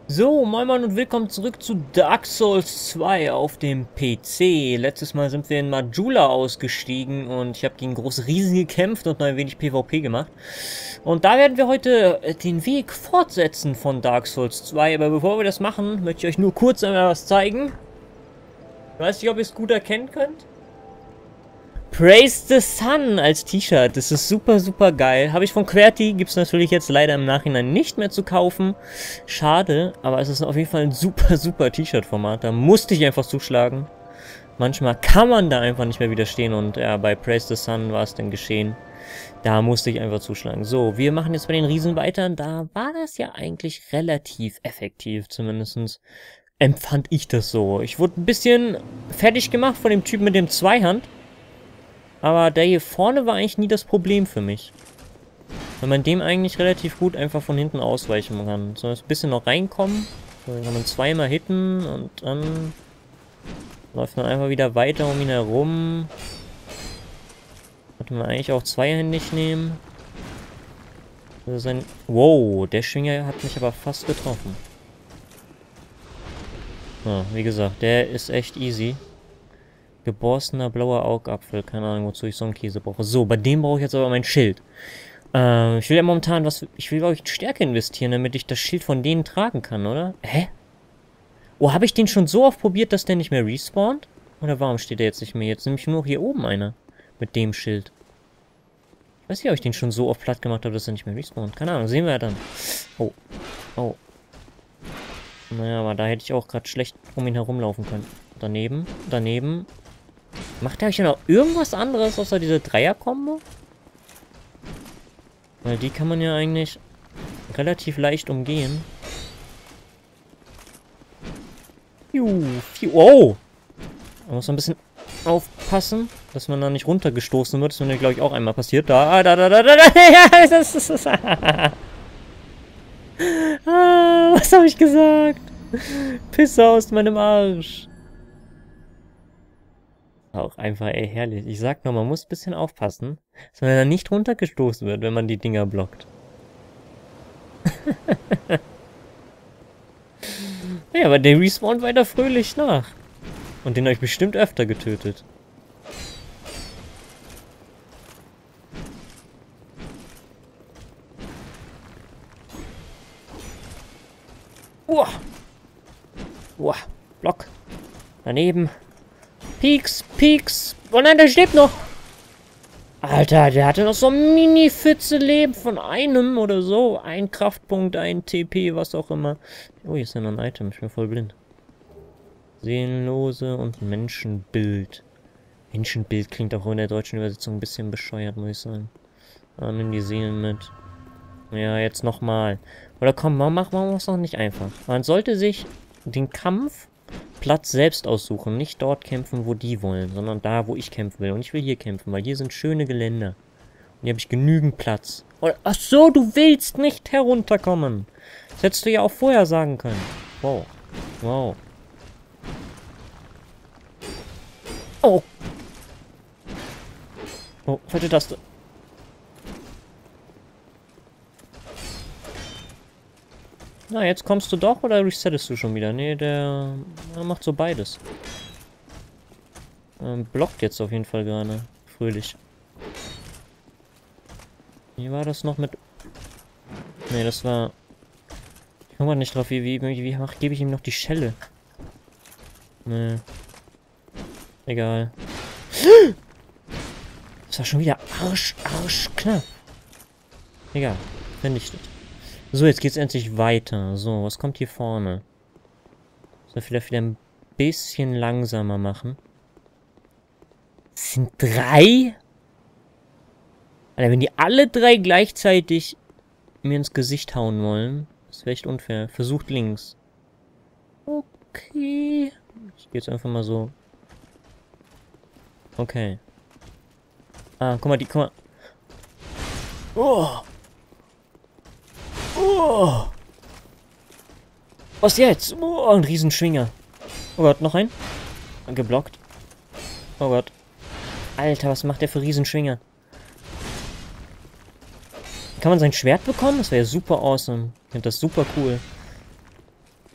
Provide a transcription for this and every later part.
So, moin moin und willkommen zurück zu Dark Souls 2 auf dem PC. Letztes Mal sind wir in Majula ausgestiegen und ich habe gegen große Riesen gekämpft und noch ein wenig PvP gemacht. Und da werden wir heute den Weg fortsetzen von Dark Souls 2. Aber bevor wir das machen, möchte ich euch nur kurz einmal was zeigen. Ich weiß nicht, ob ihr es gut erkennen könnt. Praise the Sun als T-Shirt. Das ist super, super geil. Habe ich von QWERTY. Gibt es natürlich jetzt leider im Nachhinein nicht mehr zu kaufen. Schade, aber es ist auf jeden Fall ein super, super T-Shirt-Format. Da musste ich einfach zuschlagen. Manchmal kann man da einfach nicht mehr widerstehen. Und ja, bei Praise the Sun war es dann geschehen. Da musste ich einfach zuschlagen. So, wir machen jetzt bei den Riesen weiter. Da war das ja eigentlich relativ effektiv. Zumindest empfand ich das so. Ich wurde ein bisschen fertig gemacht von dem Typen mit dem Zweihand. Aber der hier vorne war eigentlich nie das Problem für mich. Weil man dem eigentlich relativ gut einfach von hinten ausweichen kann. So ein bisschen noch reinkommen. So, dann kann man zweimal hitten und dann läuft man einfach wieder weiter um ihn herum. Könnte man eigentlich auch zweihändig nehmen. Also wow, der Schwinger hat mich aber fast getroffen. Ja, wie gesagt, der ist echt easy. Geborstener blauer Augapfel. Keine Ahnung, wozu ich so einen Käse brauche. So, bei dem brauche ich jetzt aber mein Schild. Ich will ja momentan ich will, glaube ich, Stärke investieren, damit ich das Schild von denen tragen kann, oder? Hä? Oh, habe ich den schon so oft probiert, dass der nicht mehr respawnt? Oder warum steht der jetzt nicht mehr? Jetzt nämlich nur noch hier oben einer. Mit dem Schild. Ich weiß nicht, ob ich den schon so oft platt gemacht habe, dass er nicht mehr respawnt. Keine Ahnung, sehen wir ja dann. Oh. Oh. Naja, aber da hätte ich auch gerade schlecht um ihn herumlaufen können. Daneben. Daneben. Macht er euch ja noch irgendwas anderes außer diese Dreier-Kombo? Weil die kann man ja eigentlich relativ leicht umgehen. Oh! Man muss ein bisschen aufpassen, dass man da nicht runtergestoßen wird. Das ist mir, glaube ich, auch einmal passiert. Da. Ja, das ist... was habe ich gesagt? Pisse aus meinem Arsch. Auch einfach, ey, herrlich. Ich sag nur, man muss ein bisschen aufpassen, dass man da nicht runtergestoßen wird, wenn man die Dinger blockt. Ja, aber der respawnt weiter fröhlich nach. Und den habe ich bestimmt öfter getötet. Uah. Uah. Block. Daneben. Peaks, Peaks. Oh nein, der steht noch. Alter, der hatte noch so ein Mini-Pfütze Leben von einem oder so. Ein Kraftpunkt, ein TP, was auch immer. Oh, hier ist ja noch ein Item. Ich bin voll blind. Seelenlose und Menschenbild. Menschenbild klingt auch in der deutschen Übersetzung ein bisschen bescheuert, muss ich sagen. Ah, nimm die Seelen mit. Ja, jetzt nochmal. Oder komm, machen wir es noch nicht einfach. Man sollte sich den Kampfplatz selbst aussuchen. Nicht dort kämpfen, wo die wollen, sondern da, wo ich kämpfen will. Und ich will hier kämpfen, weil hier sind schöne Geländer. Und hier habe ich genügend Platz. Ach so, du willst nicht herunterkommen. Das hättest du ja auch vorher sagen können. Wow. Wow. Oh. Oh, falsche Taste. Na, jetzt kommst du doch oder resettest du schon wieder? Nee, der macht so beides. Blockt jetzt auf jeden Fall gerade. Fröhlich. Wie war das noch mit... Nee, das war... Ich komme mal nicht drauf, wie gebe ich ihm noch die Schelle? Nee. Egal. Das war schon wieder arschknapp. Egal. Vernichtet. So, jetzt geht's endlich weiter. So, was kommt hier vorne? Soll vielleicht wieder ein bisschen langsamer machen. Das sind 3? Alter, wenn die alle 3 gleichzeitig mir ins Gesicht hauen wollen, das wäre echt unfair. Versucht links. Okay. Ich gehe jetzt einfach mal so. Okay. Ah, guck mal, guck mal. Oh! Oh! Was jetzt? Oh, ein Riesenschwinger. Oh Gott, noch ein? Geblockt. Oh Gott. Alter, was macht der für Riesenschwinger? Kann man sein Schwert bekommen? Das wäre super awesome. Ich finde das super cool.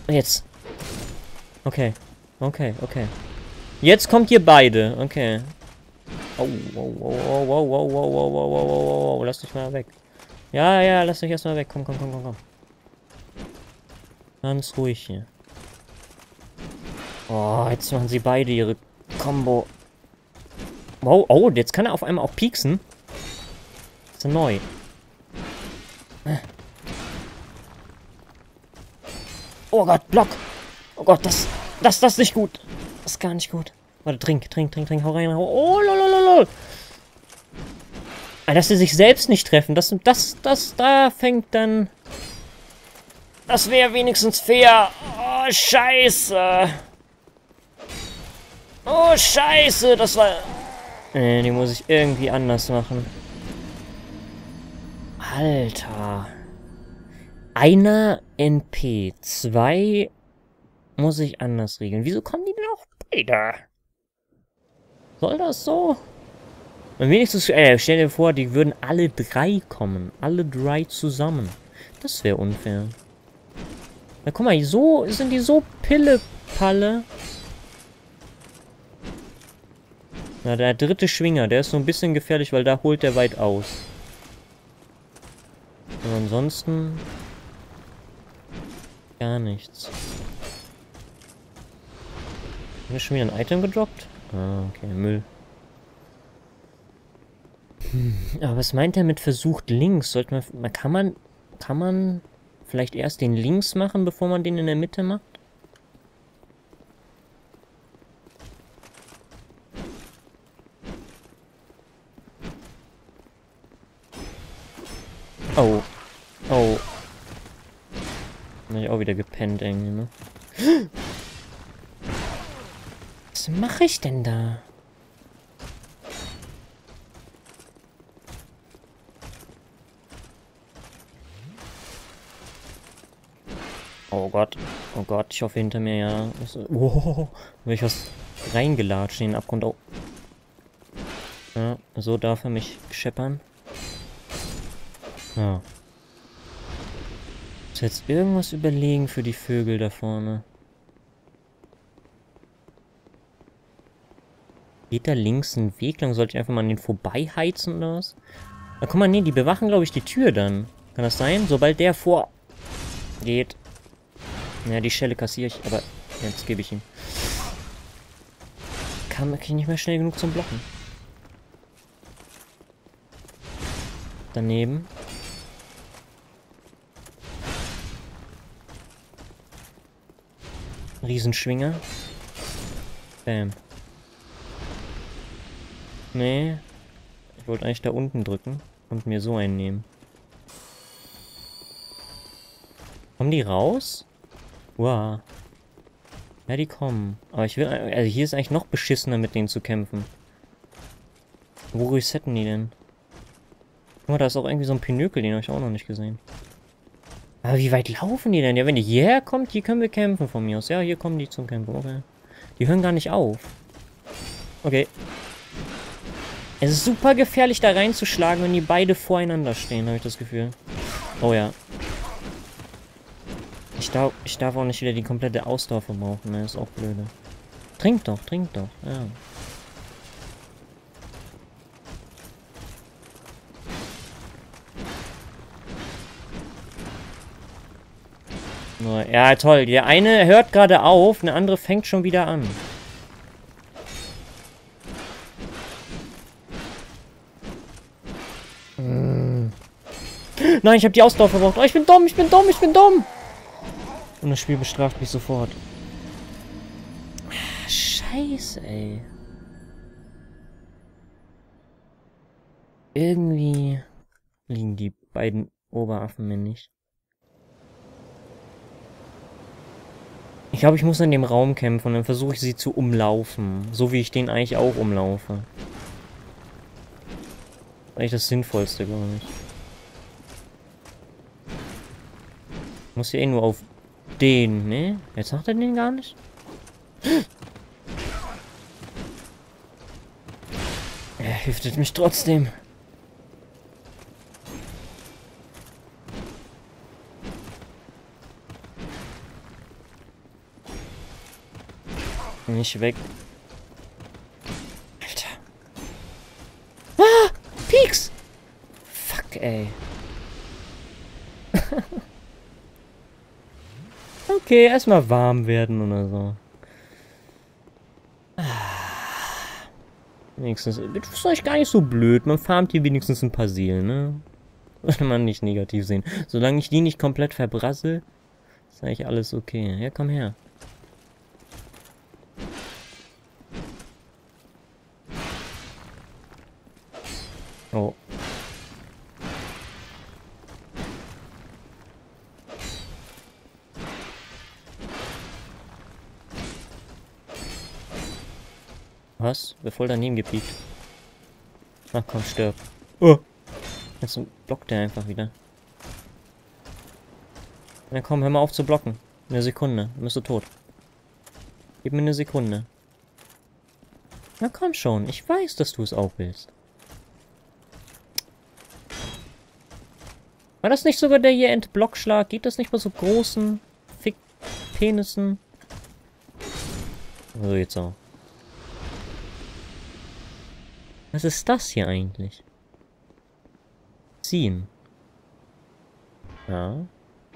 Jetzt. Okay. Okay, okay. Jetzt kommt ihr beide. Okay. Oh, wow, wow, wow, wow, wow, wow, wow, wow, wow, wow, wow. Lasst euch mal weg. Ja, ja, lasst euch erstmal weg. Komm, komm, komm, komm, komm. Ganz ruhig hier. Oh, jetzt machen sie beide ihre Combo. Wow, oh, jetzt kann er auf einmal auch pieksen. Das ist ja neu. Oh Gott, Block. Oh Gott, das ist nicht gut. Das ist gar nicht gut. Warte, trink, hau rein, hau. Oh, lolololol. Dass sie sich selbst nicht treffen, da fängt dann... Das wäre wenigstens fair. Oh, scheiße. Oh, scheiße, das war... Nee, die muss ich irgendwie anders machen. Alter. Einer NP, 2 muss ich anders regeln. Wieso kommen die denn auch beide? Soll das so? Und wenigstens, stell dir vor, die würden alle 3 kommen. Alle 3 zusammen. Das wäre unfair. Na guck mal, so sind die so Pille-Palle. Na, der dritte Schwinger, der ist so ein bisschen gefährlich, weil da holt der weit aus. Und ansonsten... gar nichts. Haben wir schon wieder ein Item gedroppt? Ah, okay, Müll. Aber was meint er mit versucht links? Sollte man... Kann man vielleicht erst den links machen, bevor man den in der Mitte macht? Oh. Oh. Bin ich auch wieder gepennt irgendwie, ne? Was mache ich denn da? Oh Gott. Oh Gott, ich hoffe hinter mir, ja. Wow. Bin ich was reingelatscht in den Abgrund. Oh. Ja, so darf er mich scheppern. Ja. Muss jetzt irgendwas überlegen für die Vögel da vorne. Geht da links ein Weg lang? Sollte ich einfach mal an den vorbei heizen oder was? Na guck mal, nee, die bewachen, glaube ich, die Tür dann. Kann das sein? Sobald der vor... geht. Ja, die Schelle kassiere ich, aber jetzt gebe ich ihm. Kann ich nicht mehr schnell genug zum Blocken. Daneben. Riesenschwinger. Bam. Nee. Ich wollte eigentlich da unten drücken und mir so einen nehmen. Kommen die raus? Wow. Ja, die kommen. Aber ich will... Also hier ist eigentlich noch beschissener, mit denen zu kämpfen. Wo resetten die denn? Guck mal, da ist auch irgendwie so ein Pinökel, den habe ich auch noch nicht gesehen. Aber wie weit laufen die denn? Ja, wenn die hierher kommt, hier können wir kämpfen von mir aus. Ja, hier kommen die zum Kämpfen. Okay. Die hören gar nicht auf. Okay. Es ist super gefährlich, da reinzuschlagen, wenn die beide voreinander stehen, habe ich das Gefühl. Oh ja. Ich darf auch nicht wieder die komplette Ausdauer verbrauchen, ne? Ist auch blöde. Trink doch, ja. Ja, toll. Der eine hört gerade auf, der andere fängt schon wieder an. Nein, ich habe die Ausdauer verbraucht. Oh, ich bin dumm. Und das Spiel bestraft mich sofort. Scheiße, ey. Irgendwie liegen die beiden Oberaffen mir nicht. Ich glaube, ich muss in dem Raum kämpfen und dann versuche ich sie zu umlaufen. So wie ich den eigentlich auch umlaufe. Das ist eigentlich das Sinnvollste, glaube ich. Ich muss ja eh nur auf den, ne? Jetzt macht er den gar nicht. Er hüftet mich trotzdem. nicht weg. Alter. Ah! Peaks! Fuck, ey. Okay, erstmal warm werden oder so. Wenigstens, das ist eigentlich gar nicht so blöd. Man farmt hier wenigstens ein paar Seelen, ne? Sollte man nicht negativ sehen. Solange ich die nicht komplett verbrassel, ist eigentlich alles okay. Ja, komm her. Oh. Was? Wer voll daneben gepiekt? Ach komm, stirb. Oh! Jetzt blockt der einfach wieder. Na komm, hör mal auf zu blocken. Eine Sekunde. Dann bist du tot. Gib mir eine Sekunde. Na komm schon. Ich weiß, dass du es auch willst. War das nicht sogar der hier Entblockschlag? Geht das nicht bei so großen Fick-Penissen? So jetzt auch. Was ist das hier eigentlich? Ziehen. Ja.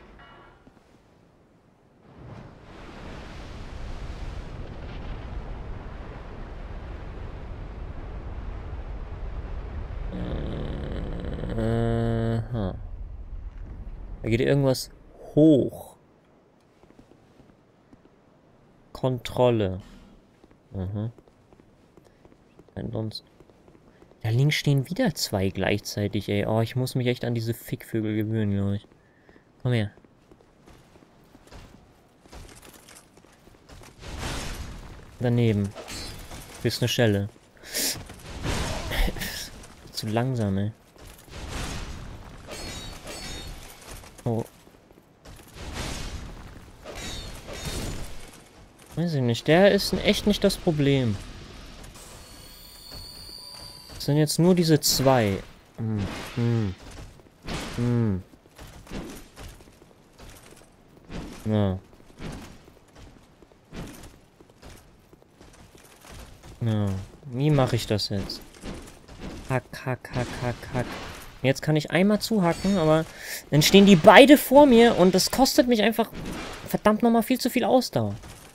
Aha. Da geht irgendwas hoch. Kontrolle. Aha. Sonst. Da links stehen wieder zwei gleichzeitig, ey. Oh, ich muss mich echt an diese Fickvögel gewöhnen, glaube ich. Komm her. Daneben. Du bist eine Schelle. Zu langsam, ey. Oh. Weiß ich nicht. Der ist echt nicht das Problem. Es sind jetzt nur diese zwei. Ja. Ja. Wie mache ich das jetzt? Hack, hack, hack, hack, hack. Jetzt kann ich einmal zuhacken, aber dann stehen die beide vor mir und das kostet mich einfach verdammt nochmal viel zu viel Ausdauer.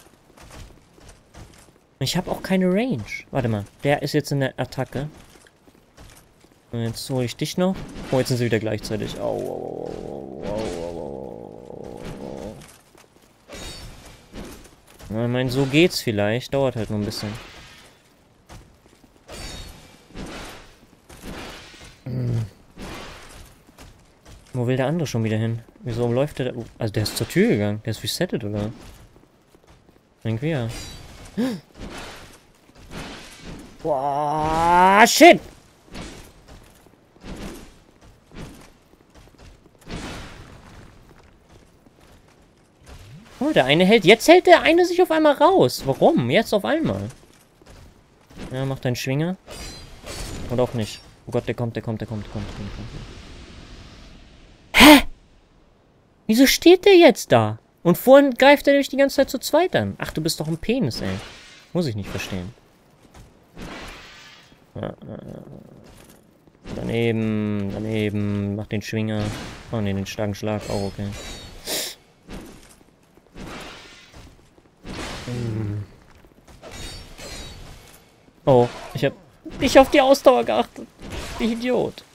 Ich habe auch keine Range. Warte mal, der ist jetzt in der Attacke. Und jetzt hole ich dich noch. Oh, jetzt sind sie wieder gleichzeitig. Au, au, au, au, au. Ich meine, so geht's vielleicht. Dauert halt nur ein bisschen. Wo will der andere schon wieder hin? Wieso läuft der da? Also der ist zur Tür gegangen. Der ist resettet, oder? Irgendwie ja. Boah, shit! Oh, der eine hält... Jetzt hält der eine sich auf einmal raus. Warum? Jetzt auf einmal. Ja, mach deinen Schwinger. Oder auch nicht. Oh Gott, der kommt. Hä? Wieso steht der jetzt da? Und vorhin greift er dich die ganze Zeit zu zweit an. Ach, du bist doch ein Penis, ey. Muss ich nicht verstehen. Ja, daneben. Mach den Schwinger. Oh ne, den starken Schlag. Oh, okay. Oh, ich hab nicht auf die Ausdauer geachtet. Ich Idiot.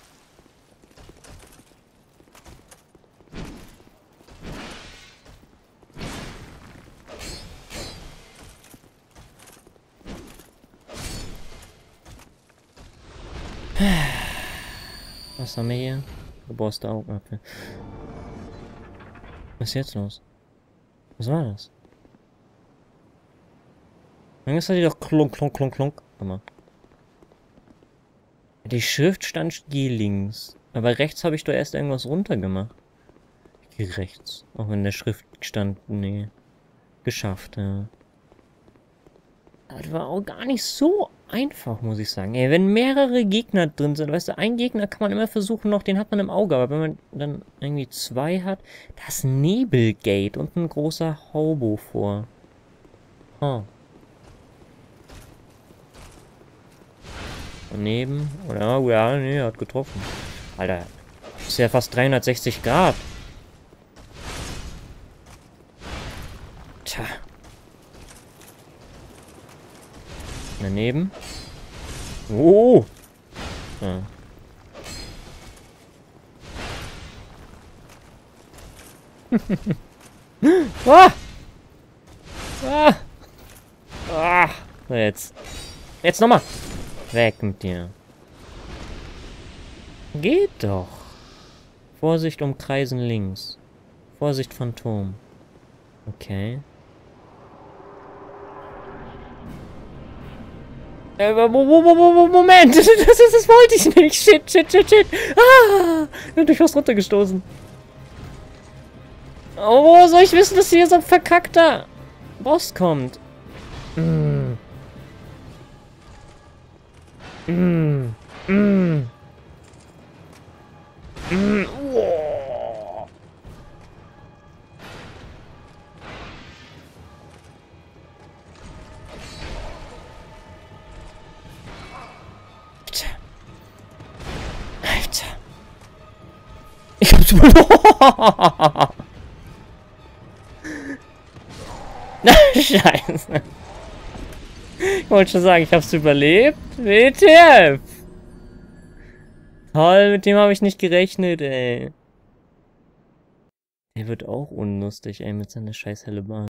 Was haben wir hier? Geborste Augapfel. Was ist jetzt los? Was war das? Irgendwas hat die doch klunk. Warte mal. Die Schrift stand hier links. Aber rechts habe ich doch erst irgendwas runtergemacht. Hier rechts. Auch wenn der Schrift stand, nee. Geschafft, ja. Das war auch gar nicht so einfach, muss ich sagen. Ey, wenn mehrere Gegner drin sind, weißt du, ein Gegner kann man immer versuchen noch, den hat man im Auge, aber wenn man dann irgendwie zwei hat, das Nebelgate und ein großer Hobo vor. Oh. Daneben. Oder? Ja, nee, hat getroffen. Alter. Ist ja fast 360 Grad. Tja. Daneben. Oh! Ja. Ah! Ah! Ah! Jetzt. Jetzt nochmal! Weg mit dir. Geht doch. Vorsicht, umkreisen links. Vorsicht, Phantom. Okay. Moment! Das wollte ich nicht! Shit, shit, shit, shit! Ah! Ich bin durch was runtergestoßen. Oh, wo soll ich wissen, dass hier so ein verkackter Boss kommt? Mm. Mm. Mm. Mm. Oh. Alter. Ich hab's verloren. Scheiße. Ich wollte schon sagen, ich hab's überlebt. WTF. Toll, mit dem habe ich nicht gerechnet, ey. Der wird auch unlustig, ey, mit seiner scheiß Hellebahn.